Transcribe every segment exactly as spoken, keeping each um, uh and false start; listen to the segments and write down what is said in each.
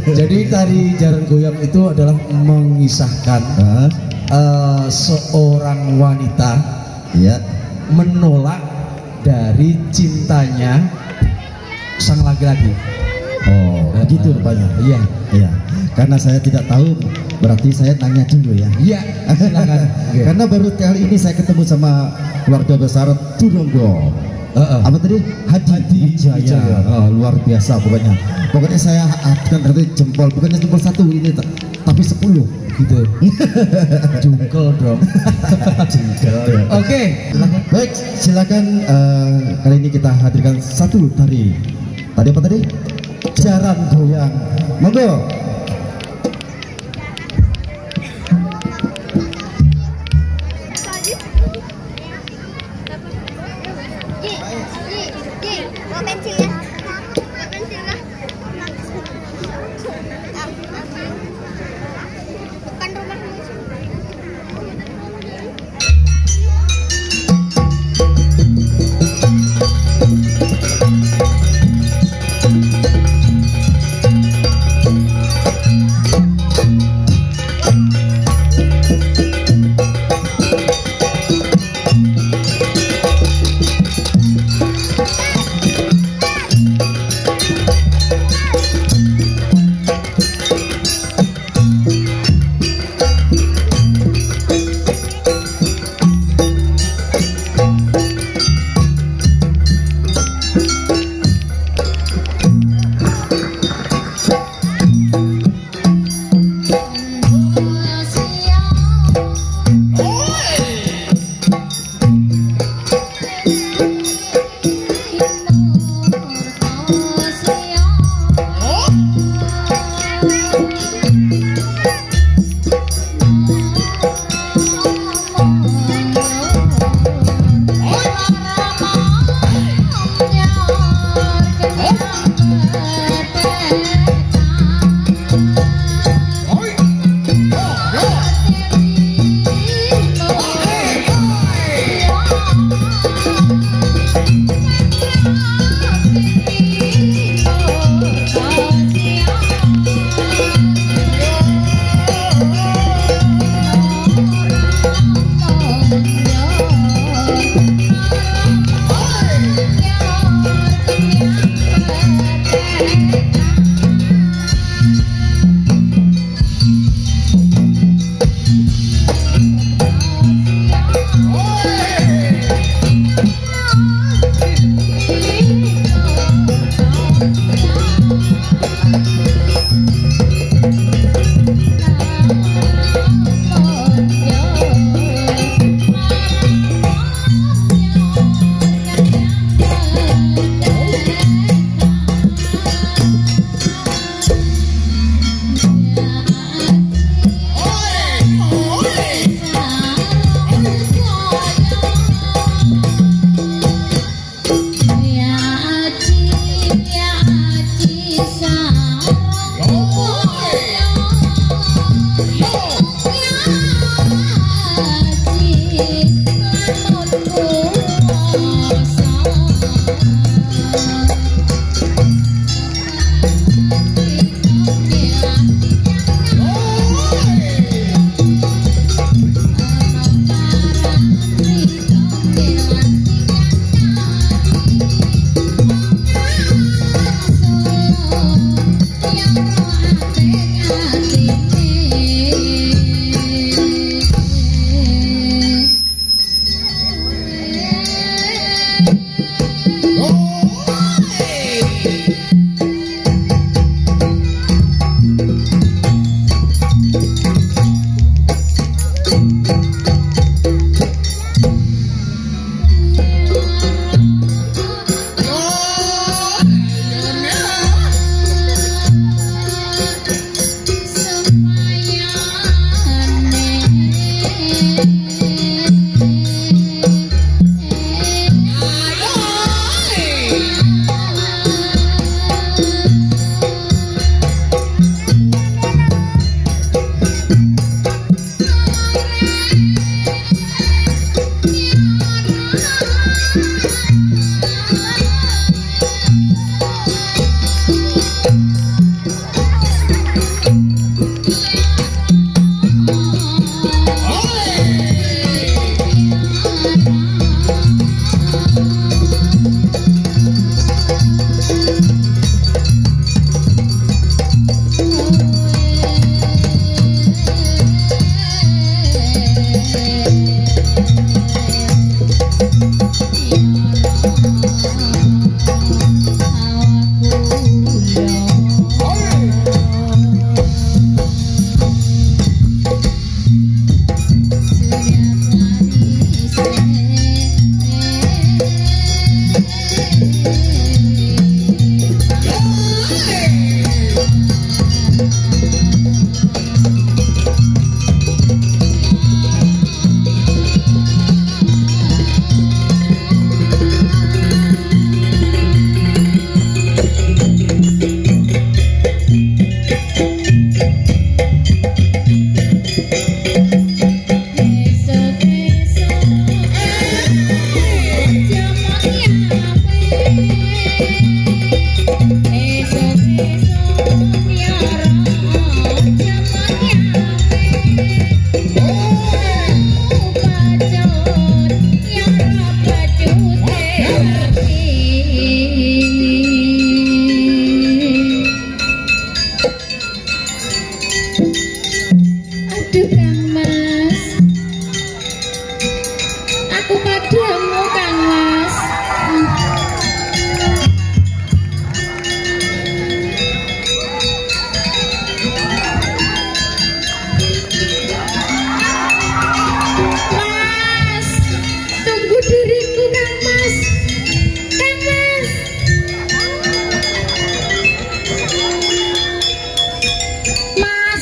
Jadi tari jaran goyang itu adalah mengisahkan uh, uh, seorang wanita ya menolak dari cintanya sang laki-laki. Oh, uh, begitu rupanya. Iya, iya. Karena saya tidak tahu, berarti saya tanya dulu ya. Iya, silakan. Okay. Karena baru kali ini saya ketemu sama keluarga besar Turonggo. Uh, uh. Apa tadi? Hadi, Hadi Wijaya. Oh, luar biasa pokoknya. Pokoknya saya kan tadi jempol, bukannya jempol satu ini, tapi sepuluh gitu. Jungkel dong. Jungkel. Oke. Okay. Baik, silakan uh, kali ini kita hadirkan satu tari. Tadi apa tadi? Jaran goyang. Monggo.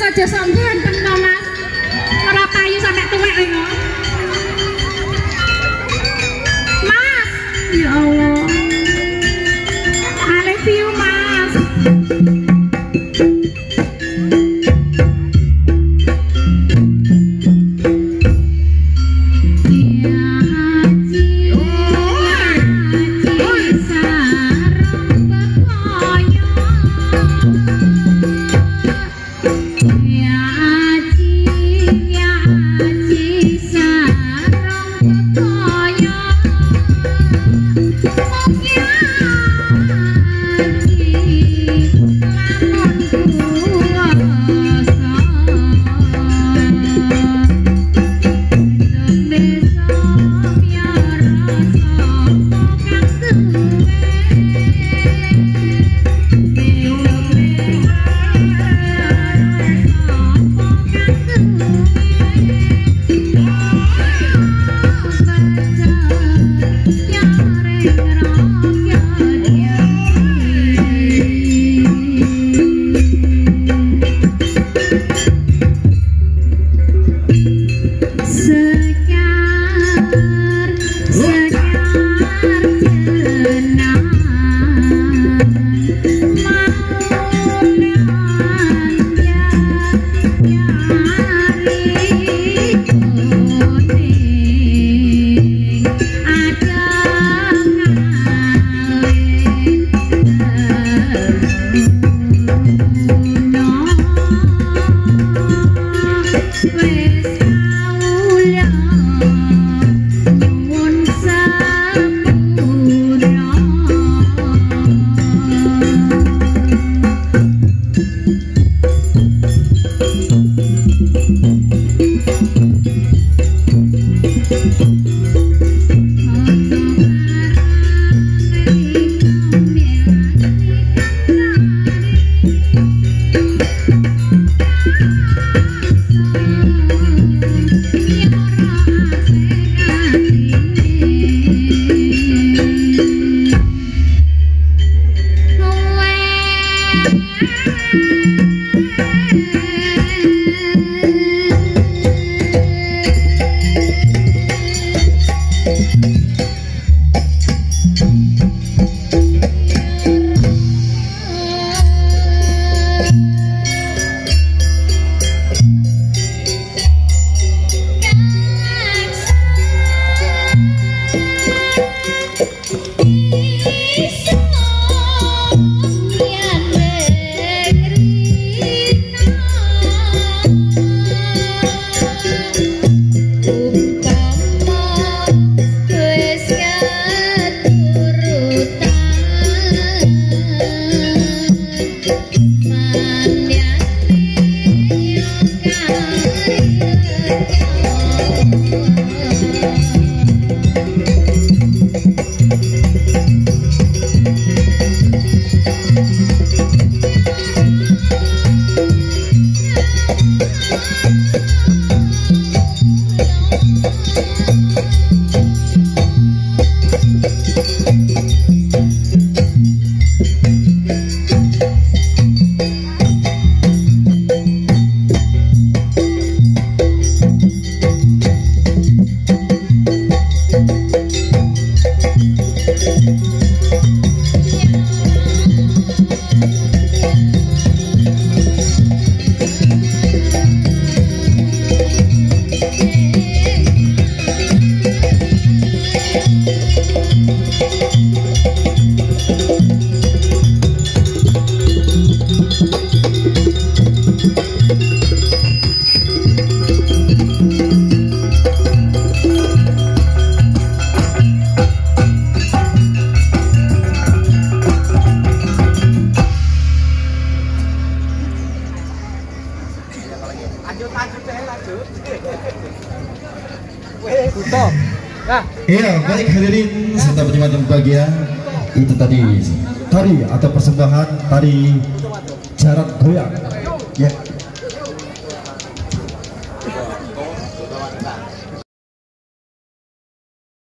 aja sombong tenan Mas. Ora payu sampe tuwek lho. Mas, ya Allah. I love you, Mas. Iya, baik hadirin serta penikmat yang berbahagia, itu tadi tari atau persembahan tari jarak goyang. Ya.